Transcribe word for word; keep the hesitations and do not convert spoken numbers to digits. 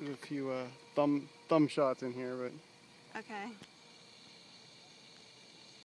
a few uh, thumb thumb shots in here, but okay.